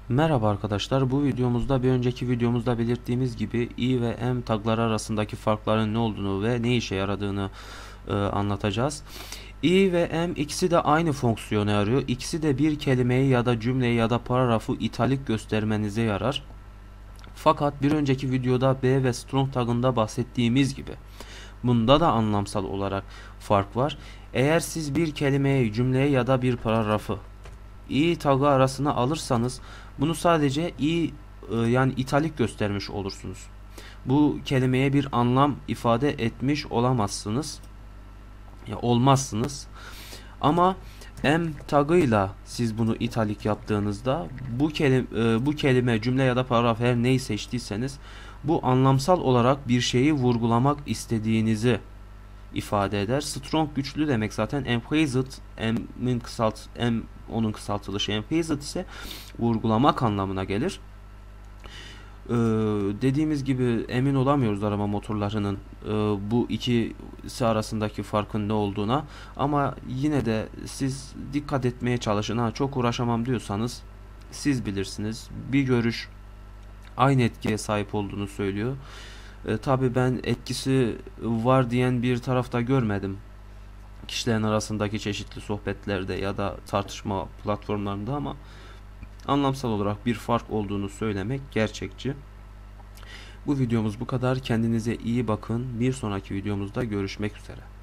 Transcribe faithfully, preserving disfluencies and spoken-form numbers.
Merhaba arkadaşlar, bu videomuzda bir önceki videomuzda belirttiğimiz gibi i ve m tagları arasındaki farkların ne olduğunu ve ne işe yaradığını e, anlatacağız. I ve m ikisi de aynı fonksiyonu yarıyor. İkisi de bir kelimeyi ya da cümleyi ya da paragrafı italik göstermenize yarar. Fakat bir önceki videoda b ve strong tagında bahsettiğimiz gibi bunda da anlamsal olarak fark var. Eğer siz bir kelimeyi, cümleyi ya da bir paragrafı i tagı arasına alırsanız bunu sadece i e, yani italik göstermiş olursunuz. Bu kelimeye bir anlam ifade etmiş olamazsınız. Ya olmazsınız. Ama m tagıyla siz bunu italik yaptığınızda bu kelime, bu kelime, cümle ya da paragraf her neyi seçtiyseniz bu anlamsal olarak bir şeyi vurgulamak istediğinizi ifade eder. Strong güçlü demek zaten. Emphasized, M'in kısalt, M onun kısaltılışı. Emphasized ise vurgulamak anlamına gelir. Ee, dediğimiz gibi emin olamıyoruz arama motorlarının e, bu ikisi arasındaki farkın ne olduğuna, ama yine de siz dikkat etmeye çalışın. Ha, çok uğraşamam diyorsanız siz bilirsiniz. Bir görüş aynı etkiye sahip olduğunu söylüyor. E, tabii ben etkisi var diyen bir tarafta görmedim kişilerin arasındaki çeşitli sohbetlerde ya da tartışma platformlarında, ama anlamsal olarak bir fark olduğunu söylemek gerçekçi. Bu videomuz bu kadar. Kendinize iyi bakın. Bir sonraki videomuzda görüşmek üzere.